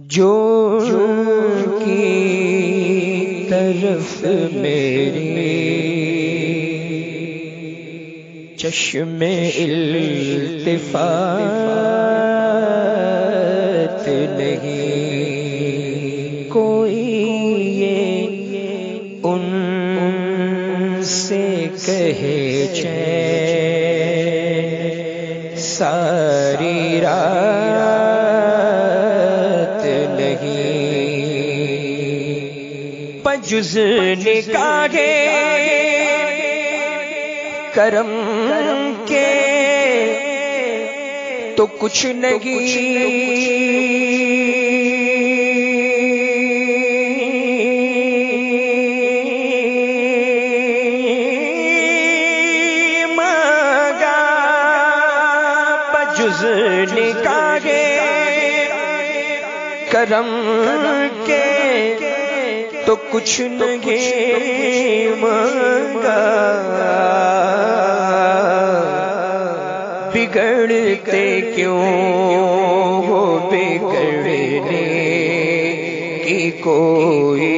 جو کی طرف میری چشم التفات نہیں، کوئی یہ ان سے کہے چین ساری رات نہیں، بجز نگاہ کرم کے تو کچھ نہیں، مانگا بجز نگاہ کرم کے تو کچھ نہیں مانگا، بگڑتے کیوں ہو بگڑنے کی کوئی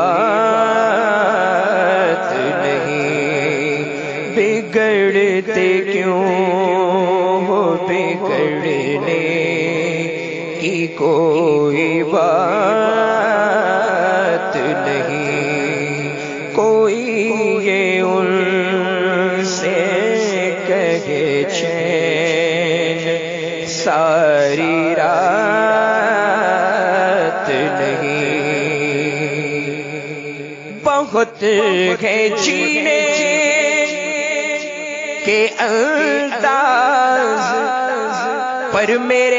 بات نہیں، بگڑتے کیوں ہو بگڑنے کی کوئی بات نہیں، کوئی یہ ان سے کہے چین ساری رات نہیں، بہت ہے جینے کے انداز پر میرے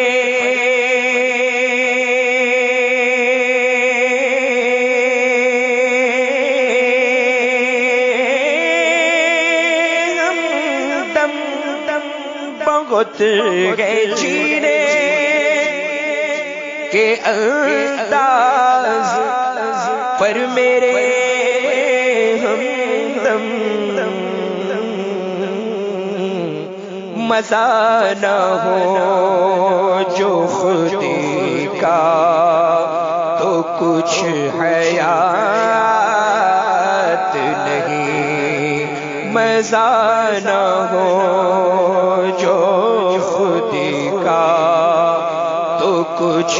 بہت ہے جینے کے انداز پر میرے ہمدم، مزہ نہ ہو جو خودی کا تو کچھ حیات نہیں، مزہ نہ ہو جو خودی کا تو کچھ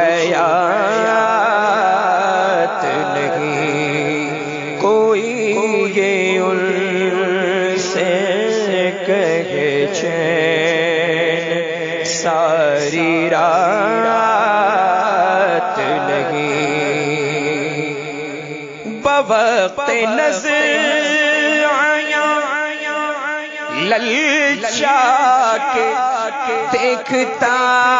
حیات نہیں، کوئی یہ ان سے کہے چین ساری رات نہیں، بوقت نظر للچا کے دیکھتا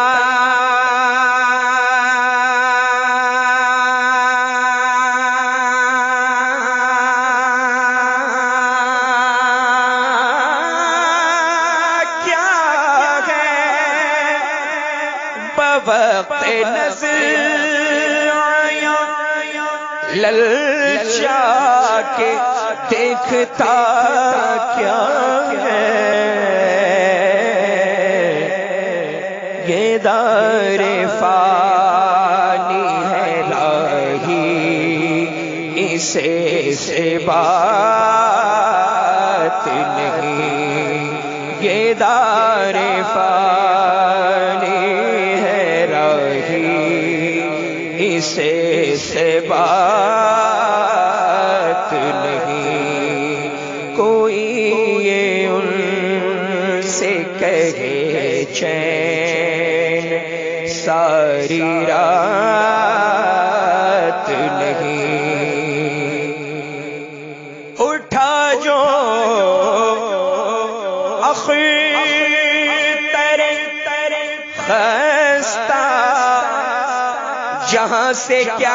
کیا ہے، بوقت نظر للچا کے دیکھتا کیا ہے، یہ دار فانی ہے الہی اسے سے بات نہیں، یہ دار فانی ہے الہی اسے سے بات نہیں، کوئی یہ ان سے کہے چین ساری رات نہیں، اٹھا جو اختر خستہ جہاں سے کیا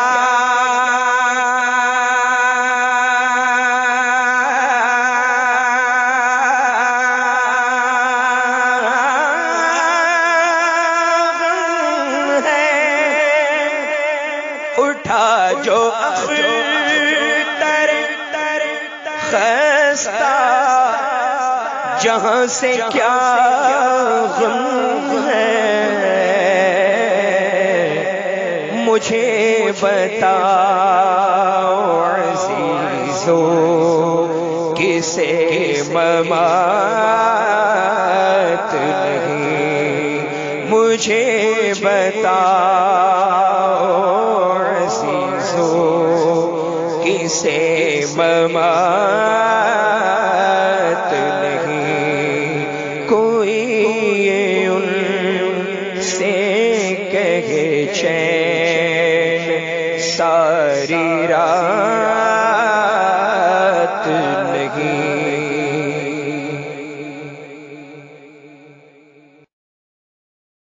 اٹھا جو اختر خستہ جہاں سے کیا غم ہے، مجھے بتاؤ عزیزو کسے ممات نہیں، مجھے بتاؤ عزیزو کسے ممات نہیں، کوئی ان سے کہے چین ساری رات